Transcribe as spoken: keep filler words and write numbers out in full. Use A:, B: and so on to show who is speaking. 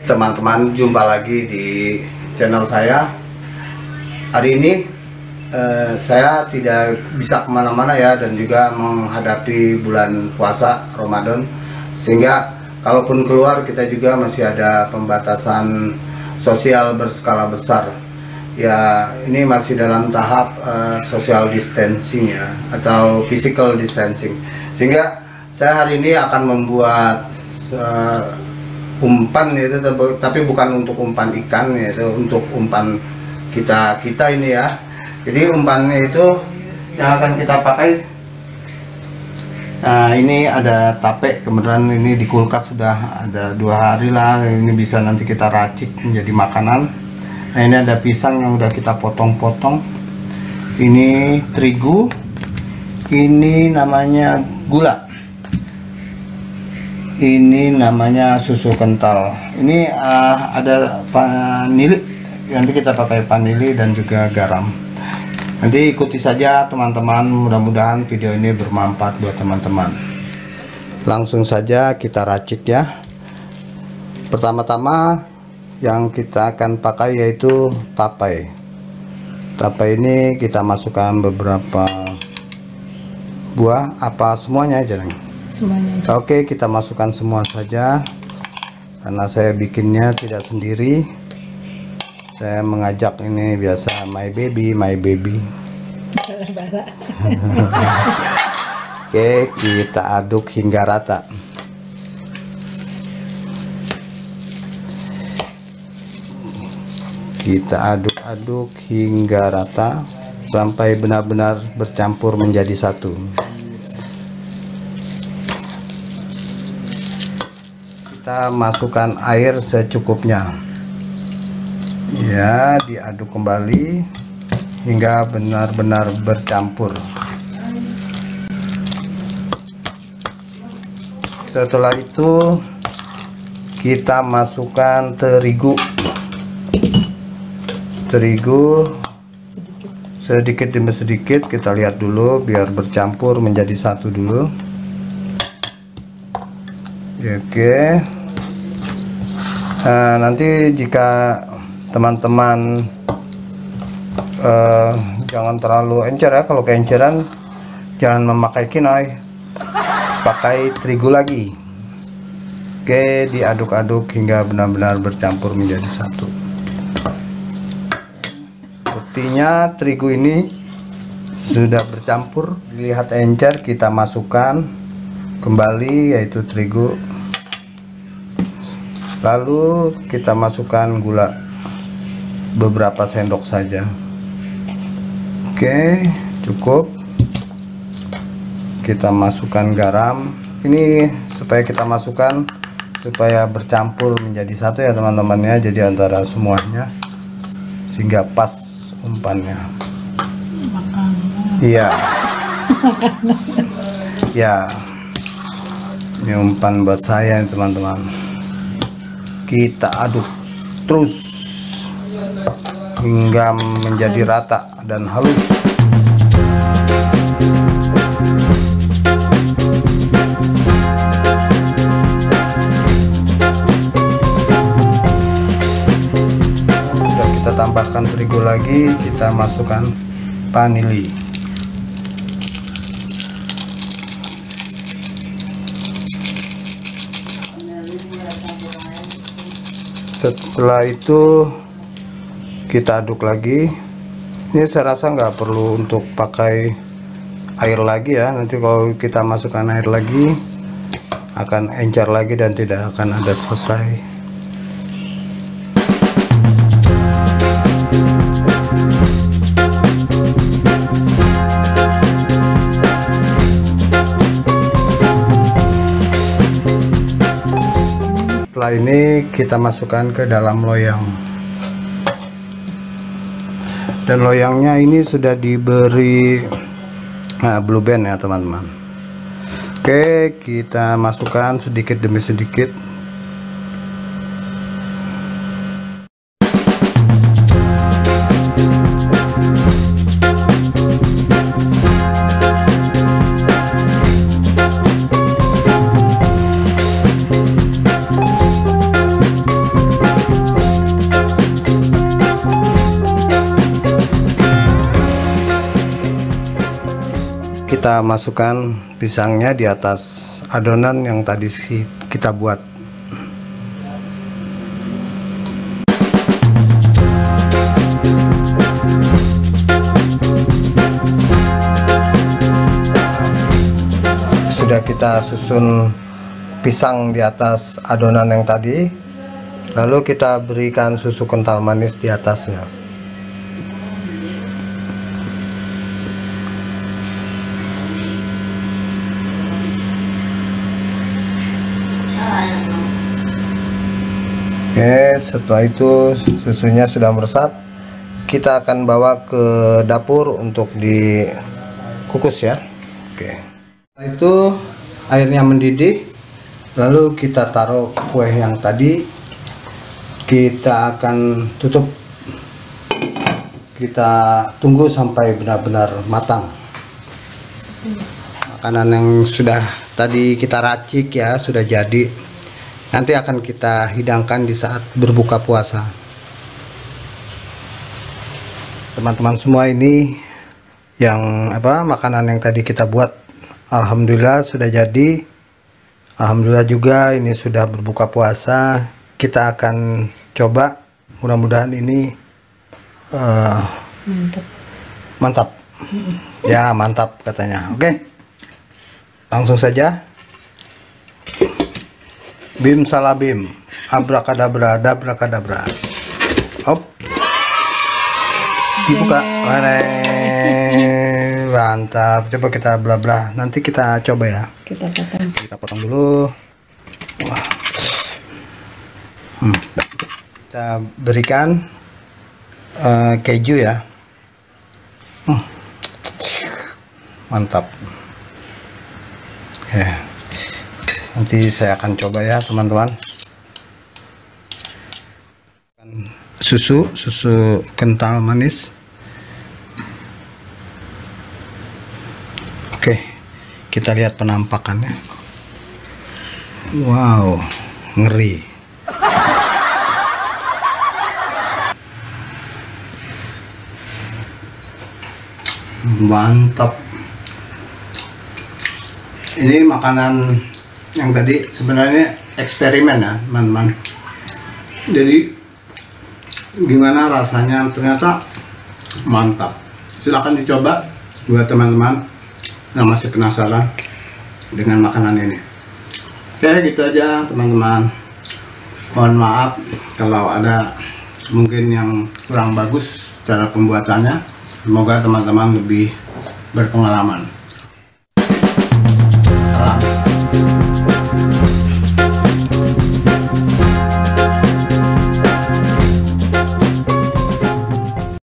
A: Teman-teman, jumpa lagi di channel saya. Hari ini eh, saya tidak bisa kemana-mana ya, dan juga menghadapi bulan puasa Ramadan, sehingga kalaupun keluar kita juga masih ada pembatasan sosial berskala besar ya. Ini masih dalam tahap uh, social distancing ya, atau physical distancing, sehingga saya hari ini akan membuat uh, umpan itu, tapi bukan untuk umpan ikan, yaitu untuk umpan kita kita ini ya. Jadi umpannya itu yang akan kita pakai, nah ini ada tape, kemudian ini di kulkas sudah ada dua hari lah, ini bisa nanti kita racik menjadi makanan. Nah ini ada pisang yang udah kita potong-potong, ini terigu, ini namanya gula, ini namanya susu kental, ini uh, ada vanili, nanti kita pakai vanili dan juga garam. Nanti ikuti saja teman-teman, mudah-mudahan video ini bermanfaat buat teman-teman. Langsung saja kita racik ya. Pertama-tama yang kita akan pakai yaitu tapai. Tapai ini kita masukkan beberapa buah, apa semuanya aja nih? Semuanya aja. Oke, kita masukkan semua saja, karena saya bikinnya tidak sendiri. Saya mengajak ini biasa my baby, my baby. Oke, kita aduk hingga rata. Kita aduk-aduk hingga rata sampai benar-benar bercampur menjadi satu. Kita masukkan air secukupnya ya, diaduk kembali hingga benar-benar bercampur. Setelah itu kita masukkan terigu terigu sedikit demi sedikit, kita lihat dulu biar bercampur menjadi satu dulu. Oke, nah, nanti jika teman-teman uh, jangan terlalu encer ya, kalau keenceran jangan memakai kinoy, pakai terigu lagi. Oke, diaduk-aduk hingga benar-benar bercampur menjadi satu. Buktinya terigu ini sudah bercampur, dilihat encer, kita masukkan kembali yaitu terigu, lalu kita masukkan gula beberapa sendok saja. Oke, cukup. Kita masukkan garam, ini supaya kita masukkan supaya bercampur menjadi satu ya teman-teman ya, jadi antara semuanya sehingga pas umpannya. Iya. Ya, ini umpan buat saya teman-teman. Kita aduk terus hingga menjadi rata dan halus. Sudah kita tambahkan terigu lagi, kita masukkan vanili. Setelah itu kita aduk lagi. Ini saya rasa nggak perlu untuk pakai air lagi ya, nanti kalau kita masukkan air lagi akan encer lagi dan tidak akan ada selesai. Setelah ini kita masukkan ke dalam loyang, dan loyangnya ini sudah diberi nah, blue band ya teman-teman. Oke, kita masukkan sedikit demi sedikit. kita masukkan pisangnya di atas adonan yang tadi kita buat. Sudah kita susun pisang di atas adonan yang tadi, lalu kita berikan susu kental manis di atasnya. Oke, setelah itu susunya sudah meresap, kita akan bawa ke dapur untuk dikukus ya. Oke, setelah itu airnya mendidih, lalu kita taruh kue yang tadi, kita akan tutup, kita tunggu sampai benar-benar matang. Makanan yang sudah tadi kita racik ya sudah jadi. Nanti akan kita hidangkan di saat berbuka puasa. Teman-teman semua, ini yang apa makanan yang tadi kita buat, alhamdulillah sudah jadi. Alhamdulillah juga ini sudah berbuka puasa. Kita akan coba, mudah-mudahan ini uh, mantap. Mantap. Ya, mantap katanya. Oke. Langsung saja. Bim salabim, abrakadabra, dabrakadabra. Hop. Dibuka. Mantap. Coba kita belah belah. Nanti kita coba ya.
B: Kita potong.
A: Kita potong dulu. Wah. Hmm. Kita berikan uh, keju ya. Hmm. Mantap. Ya. Nanti saya akan coba ya teman-teman. Susu, susu kental manis. Oke, kita lihat penampakannya. Wow, ngeri. Mantap. Ini makanan yang tadi sebenarnya eksperimen ya teman-teman. Jadi gimana rasanya, ternyata mantap. Silahkan dicoba buat teman-teman yang masih penasaran dengan makanan ini. Oke, gitu aja teman-teman. Mohon maaf kalau ada mungkin yang kurang bagus cara pembuatannya. Semoga teman-teman lebih berpengalaman.